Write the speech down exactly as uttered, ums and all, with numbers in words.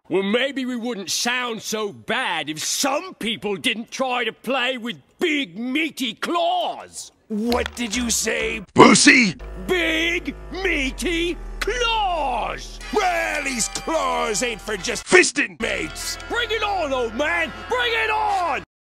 Well, maybe we wouldn't sound so bad if some people didn't try to play with big, meaty claws. What did you say, Pussy? Big, meaty claws! Well, these claws ain't for just fisting, mates. Bring it on, old man! Bring it on!